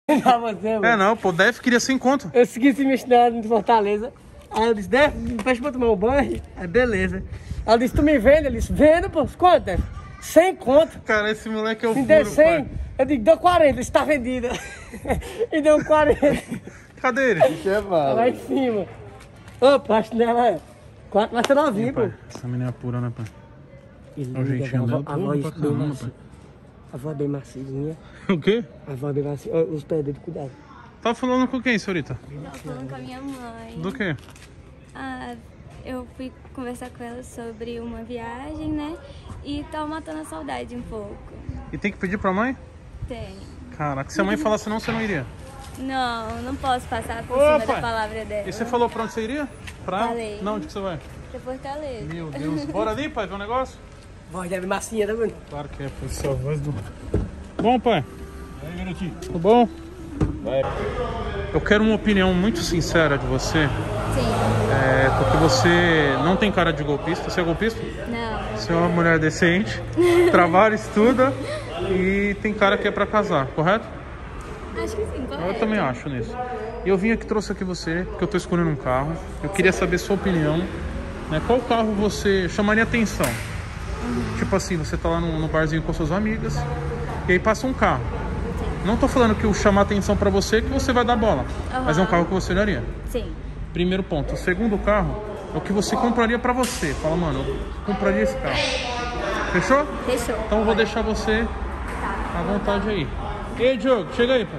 Pra você, mano. É não, pô, Def queria 100 conto. Eu segui se mexendo de Fortaleza. Aí eu disse, Def, me fecha pra tomar um banho. Aí beleza. Ela disse, tu me vende? Ele disse, vendo, pô. Quanto, Def? 100 conto. Cara, esse moleque é o Se furo, der 100, pai. eu digo, deu 40, ele está vendida. E deu 40. Cadê ele? Lá em cima. Opa, acho que ela vai ser novinha, pô. Essa menina é pura, né, pai? E Olha o jeitinho dela, a pô, voz pra bem caramba, macia. A voz bem macinha. O quê? A voz bem macia. Olha os pés dele, cuidado. Tá falando com quem, senhorita? Tava falando com a minha mãe. Do quê? Ah, eu fui conversar com ela sobre uma viagem, né? E tava matando a saudade um pouco. E tem que pedir pra mãe? Tem. Caraca, se a mãe falasse não, você não iria? Não posso passar por Ô, cima pai. da palavra dela. E você falou pra onde você iria? Pra? Falei. Não, onde que você vai? Pra Fortaleza. Meu Deus. Bora ali, pai, ver um negócio? Voz dele macinha, tá vendo? Claro que é, foi só a voz do... Bom, pai? E aí, garotinho? Tudo bom? Vai. Eu quero uma opinião muito sincera de você. Sim. Porque você não tem cara de golpista. Você é golpista? Não. Você é uma mulher decente, trabalha, estuda e tem cara que é pra casar, correto? Acho que sim, correto. Eu também acho nisso. E eu vim aqui, trouxe aqui você, porque eu tô escolhendo um carro. Eu queria saber sua opinião, né? Qual carro você chamaria atenção? Tipo assim, você tá lá no barzinho com suas amigas e aí passa um carro. Não tô falando que o chamar atenção pra você é que você vai dar bola, mas é um carro que você olharia. Sim. Primeiro ponto. O segundo carro é o que você compraria pra você. Fala, mano, eu compraria esse carro. Fechou? Fechou. Então eu vou deixar você à vontade aí. Ei, Diogo, chega aí, pai.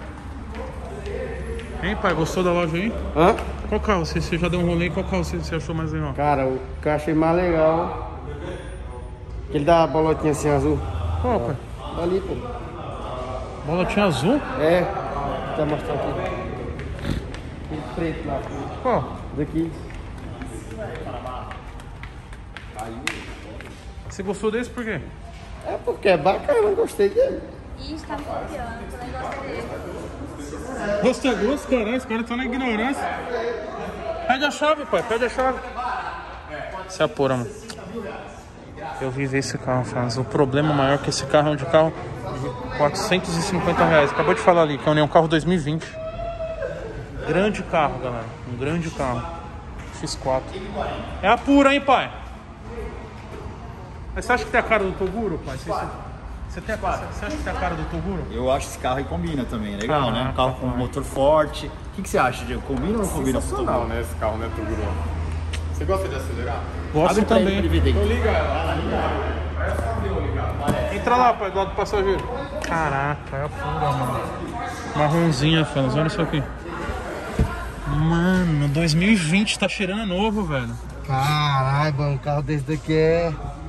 Hein, pai, gostou da loja aí? Hã? Qual carro? Você já deu um rolê, qual carro você achou mais legal? Cara, o que eu achei mais legal, aquele da bolotinha assim azul. Qual, pai? Ali, pô. Bola tinha azul? É, vou mostrar aqui. Aquele preto lá. Qual? Daqui. Você gostou desse por quê? É porque é bacana, eu gostei dele. Ih, tá me copiando, também gosto dele. Gosto é gosto, caralho. Esse cara tá na ignorância. Pede a chave, pai. Pede a chave. Se apura, mano. Eu vi ver esse carro, Franz. O problema maior é que esse carro é um de carro de R$450. Acabou de falar ali, que é um carro 2020. Grande carro, galera. Um grande carro. X4. É a pura, hein, pai? Mas você acha que tem a cara do Toguro, pai? Você acha que tem a cara do Toguro? Eu acho esse carro aí combina também, é legal, né? Um carro com motor forte. O que você acha, Diego? Combina ou não combina com o Sensacional, Toguro? né? Esse carro, né, Toguro? Você gosta de acelerar? Gosto Abre pra ele, também. pra ele ver dentro. Liga ela. Entra lá, pai, do lado do passageiro. Caraca, é a pura, mano. Marronzinha, Franz. Olha isso aqui. Mano, 2020 tá cheirando a novo, velho. Caralho, mano, um carro desse daqui é...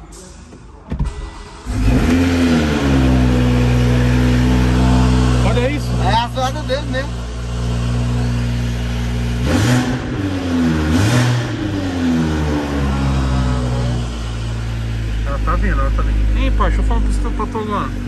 Olha isso. É a zoada dele mesmo. Ela tá vindo, ela tá vindo. Hein, pai, deixa eu falar pra você, pra todo lado.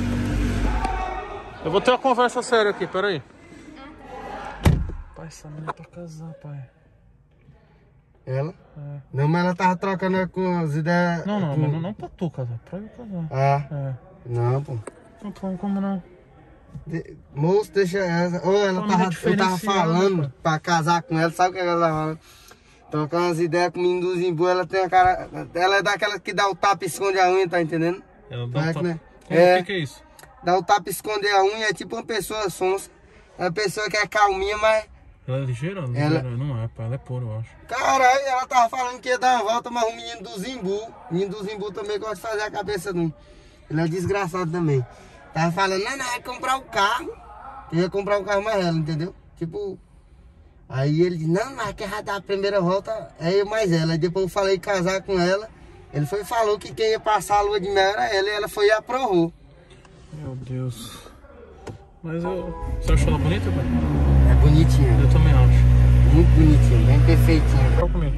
Eu vou ter uma conversa séria aqui, peraí. Pai, essa menina é pra casar, pai. Ela? É. Não, mas ela tava trocando com as ideias... Não, com... mas não pra tu casar, pra eu casar. Ah, É. não, pô. Não, pô, como não? Moço, deixa ela. Ô, ela Família eu tava diferenciada, falando pô. pra casar com ela, sabe o que ela tava falando? Trocando umas ideias com o menino do Zimbu, ela tem a cara. Ela é daquela que dá o tapa e esconde a unha, tá entendendo? Ela dá É, um tapa. né? Como, É. o que é isso? Dá o tapa e esconder a unha, é tipo uma pessoa sonsa. É uma pessoa que é calminha, mas. Ela é ligeira? Ela- Não é, pai, ela é pura, eu acho. Caralho, ela tava falando que ia dar uma volta, mas o menino do Zimbu. O menino do Zimbu também gosta de fazer a cabeça dele. Ele é desgraçado também. Tava falando, não, ia comprar o carro. Eu ia comprar um carro mais ela, entendeu? Tipo. Aí ele disse, não, mas quer dar a primeira volta é eu mais ela. Aí depois eu falei casar com ela. Ele foi e falou que quem ia passar a lua de mel era ela. E ela foi e aprovou. Meu Deus. Mas você achou ela bonita, pai? É bonitinha. Eu também acho. Muito bonitinha, bem perfeitinha. Qual comigo?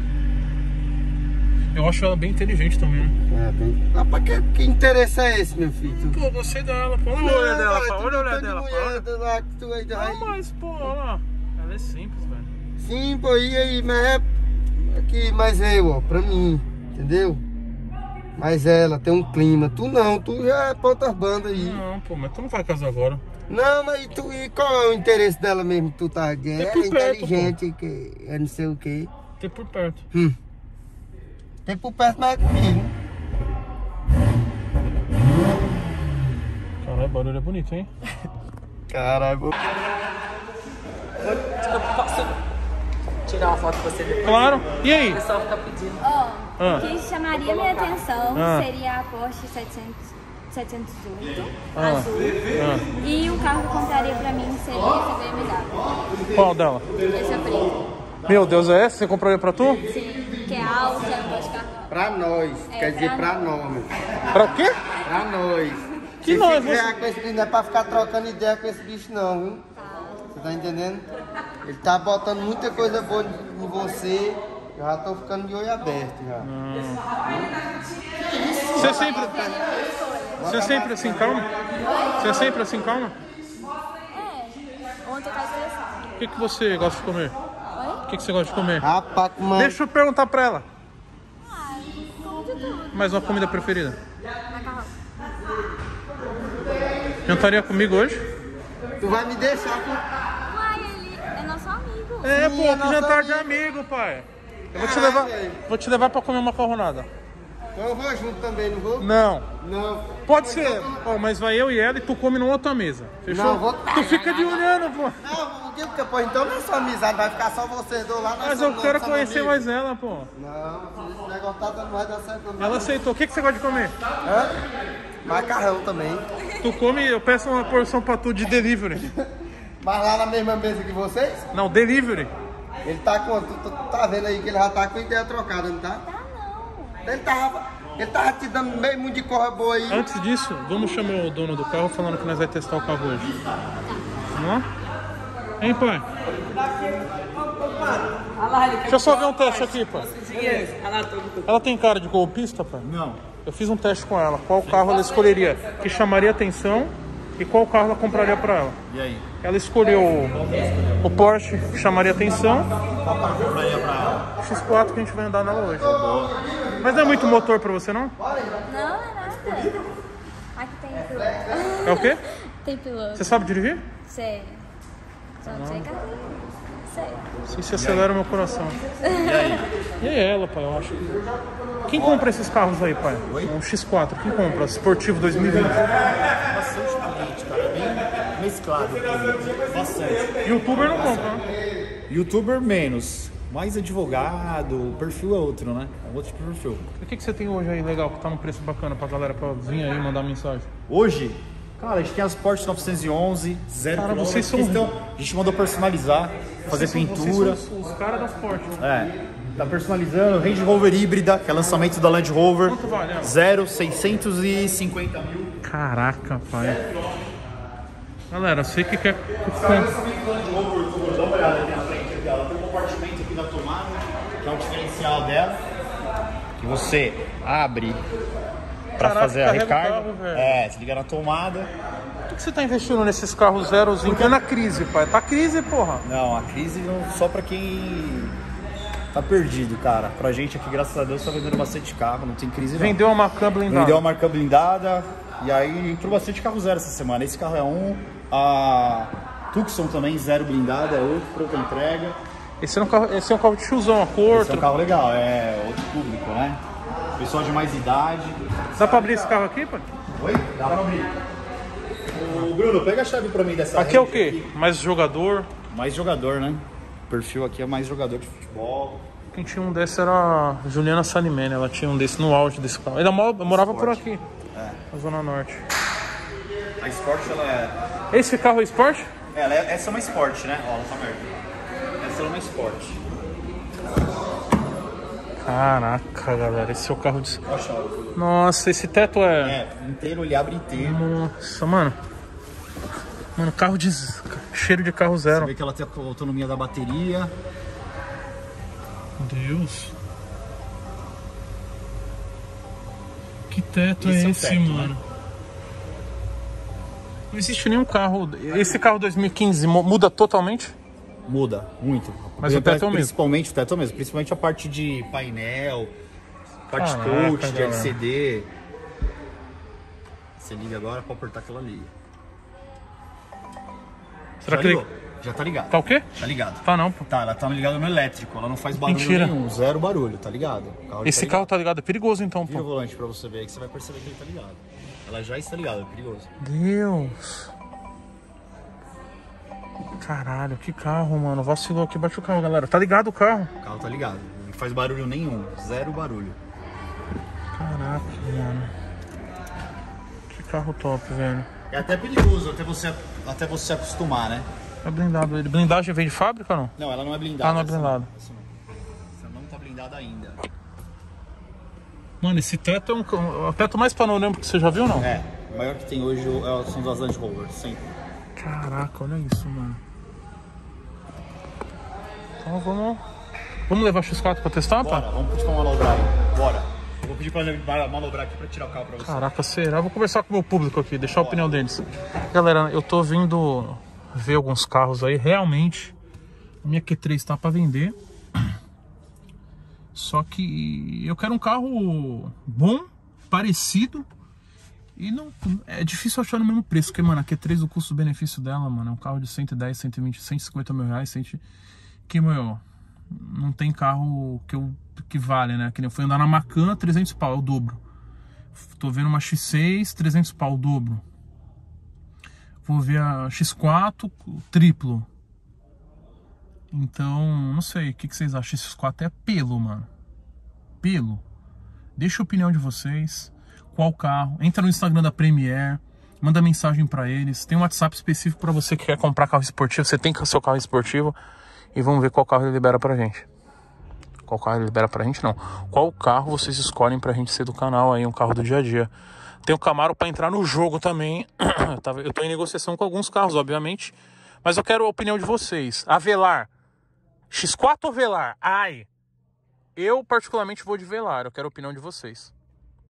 Eu acho ela bem inteligente também, né? É, bem... Ah, pra que interesse é esse, meu filho? Pô, gostei dela, pô. Olha o olho dela, pai. Olha o olho dela, pai. Não, mas, pô, olha lá. Ela é simples, velho. Sim, pô, e aí, mas é aqui, mas eu, ó, pra mim, entendeu? Mas ela tem um clima. Tu não, tu já é pra outras bandas aí. Não, pô, mas tu não vai casar agora. Não, mas tu, e qual é o interesse dela mesmo? Tu tá É é por perto, inteligente, que é não sei o quê. Tem por perto. Tem por perto, mas é comigo. Caralho, o barulho é bonito, hein? Caralho. Posso tirar uma foto com você depois? Claro. E aí? O pessoal fica pedindo. O que chamaria minha atenção Ah. seria a Porsche 708 Ah. azul. E o carro que eu compraria pra mim seria essa BMW. Qual dela? Essa preta. Meu Deus, é essa? Você compraria pra tu? Sim, que é alta, eu gosto de carro. Pra nós, quer dizer pra pra nós. Pra quê? Pra nós. Que Se nós? quiser com esse bicho, não é pra ficar trocando ideia com esse bicho não, viu? Você tá entendendo? Ele tá botando muita coisa boa em você. Eu já tô ficando de olho aberto já. Você sempre assim calma? Você é sempre assim calma? Ontem eu tava estressada. O que você gosta de comer? O que você gosta de comer? Rapaz, mano. Deixa eu perguntar pra ela. Como de tudo. Mais uma comida preferida? Macarrão. Jantaria comigo hoje? Tu vai me deixar com... Uai, ele é nosso amigo. É, Sim, pô, é que nosso jantar de amigo. amigo, pai. Eu vou te Caralho, levar, velho. vou te levar pra comer uma macarronada. Eu vou junto também, não vou? Não. Não. Pode ser. Ó, mas vai eu e ela e tu come numa outra mesa. Fechou? Não, vou- Tu fica de olhando, pô. Não, o que porque, pô, então não é só amizade, vai ficar só vocês dois lá. nós Mas eu somos- quero somos conhecer amigos. mais ela, pô. Não, esse negócio tá dando, não vai dar certo não. Ela aceitou. O que você gosta de comer? Hã? Macarrão também. Tu come, eu peço uma porção pra tu de delivery. Mas lá na mesma mesa que vocês, Não, delivery. ele tá com... Tu tá vendo aí que ele já tá com ideia trocada, não tá? Ele tava te dando meio mundo de corra boa aí. Antes disso, vamos chamar o dono do carro falando que nós vamos testar o carro hoje. Vamos lá? Hein, pai? Deixa eu só ver um teste aqui, pai. Ela tem cara de golpista, pai? Não. Eu fiz um teste com ela. Qual carro ela escolheria que chamaria atenção e qual carro ela compraria pra ela? E aí? Ela escolheu o Porsche, que chamaria atenção. Qual carro compraria pra ela? X4 que a gente vai andar nela hoje. Mas não é muito motor pra você, não? Não, é nada. Aqui tem piloto. É o quê? Tem piloto. Você sabe dirigir? Sei. Só não sei carrinho. Sei. Sim, se acelera o meu coração. E aí ela, pai, eu acho. Quem compra esses carros aí, pai? Um X4, quem compra? Esportivo 2020. Bastante bonito, cara. Bem mesclado. Bastante. Youtuber não compra, né? Youtuber menos. Mais advogado, o perfil é outro, né? É outro tipo de perfil. E o que você tem hoje aí legal, que tá num preço bacana pra galera pra vir aí e mandar mensagem? Hoje, cara, a gente tem as Porsche 911, 0 Cara, km. vocês são- A gente mandou personalizar, fazer pintura. Vocês são os caras da Sport. Tá personalizando. Range Rover híbrida, que é lançamento da Land Rover. Quanto vale ela? 0,650 mil. Caraca, pai. Galera, você que quer... Land Rover, dá uma olhada aqui na frente dela. Ela tem um compartimento aqui da tomada, que é o diferencial dela. Que você abre pra Caraca, fazer a carrega o recarga. carro, velho. Se liga na tomada. Por que você tá investindo nesses carros zerozinhos? Porque é na crise, pai. Tá crise, porra. Não, a crise não só pra quem tá perdido, cara. Pra gente aqui, graças a Deus, tá vendendo bastante carro, não tem crise não. Vendeu uma Macan blindada. Vendeu uma marca blindada e aí entrou bastante carro zero essa semana. Esse carro é um, a Tucson também, zero blindada, é outro, pronta entrega. Esse é um carro de tiozão, a cor. Esse é um carro legal, é outro público, né? Pessoal de mais idade. Dá pra abrir esse carro aqui, pai? Oi? Dá pra abrir. O Bruno, pega a chave pra mim dessa Aqui é o rede quê? Mais jogador. Mais jogador, né? O perfil aqui é mais jogador de futebol. Quem tinha um desse era a Juliana Salimene. Ela tinha um desse no auge desse carro. Ela morava por aqui, na Zona Norte. A Sport, ela é... Esse carro é Sport? Essa é uma Sport, né? Ó, ela tá aberta. Essa é uma Sport. Caraca, galera. Esse é o carro de... Ó a chave. Nossa, esse teto é... É, inteiro, ele abre inteiro. Nossa, mano. Mano, carro de... Cheiro de carro Você zero. vê que ela tem a autonomia da bateria. Deus. Que teto Esse é é o esse, teto, mano? né? Não existe nenhum carro... Esse carro 2015 muda totalmente? Muda muito. Mas o teto é o mesmo. Principalmente o teto é o mesmo. Principalmente a parte de painel. Parte Caraca, touch, de galera. LCD. Você liga agora pra apertar que ela liga. Será Já que ele... ligou? Já tá ligado. Tá o quê? Tá ligado. Tá não, pô. Tá, ela tá ligada no elétrico, ela não faz barulho Mentira. nenhum, zero barulho, tá ligado? O carro já Esse tá carro tá ligado, é perigoso então, Vira o pô. volante pra você ver aí que você vai perceber que ele tá ligado. Ela já está ligada, é perigoso. Deus. Caralho, que carro, mano. Vacilou aqui, bate o carro, galera. Tá ligado o carro? O carro tá ligado, não faz barulho nenhum, zero barulho. Caraca, mano. Que carro top, velho. É até perigoso, até você acostumar, né? É blindado ele. Blindagem vem de fábrica ou não? Não, ela não é blindada. Ah, não é essa blindada. Essa não. Essa não tá blindada ainda. Mano, esse teto é o teto mais panorâmico que você já viu, não? É, o maior que tem hoje são das Land Rover, sempre. Caraca, olha isso, mano. Então vamos levar X4 pra testar, Bora, pá? vamos pedir pra manobrar aí. Bora. Eu vou pedir pra manobrar aqui pra tirar o carro pra você. Caraca, será? Vou conversar com o meu público aqui, deixar a opinião deles. Galera, eu tô vindo ver alguns carros aí. Realmente, a minha Q3 tá pra vender. Só que eu quero um carro bom, parecido. E não é difícil achar no mesmo preço. Porque, mano, a Q3, o custo-benefício dela, mano, é um carro de 110, 120, 150 mil reais. Que, meu, não tem carro que vale, né? Que nem eu fui andar na Macan, 300 pau, é o dobro. Tô vendo uma X6, 300 pau, o dobro. Vou ver a X4, triplo. Então, não sei, o que vocês acham? X4 é pelo, mano. Pelo. Deixa a opinião de vocês. Qual carro? Entra no Instagram da Premier, manda mensagem pra eles. Tem um WhatsApp específico pra você que quer comprar carro esportivo. Você tem seu carro esportivo. E vamos ver qual carro ele libera pra gente. Qual carro ele libera pra gente, não. Qual carro vocês escolhem pra gente ser do canal aí, um carro do dia a dia. Tem o Camaro pra entrar no jogo também. Eu tô em negociação com alguns carros, obviamente. Mas eu quero a opinião de vocês. Avelar. X4 ou Velar? Ai. Eu particularmente vou de Velar. Eu quero a opinião de vocês.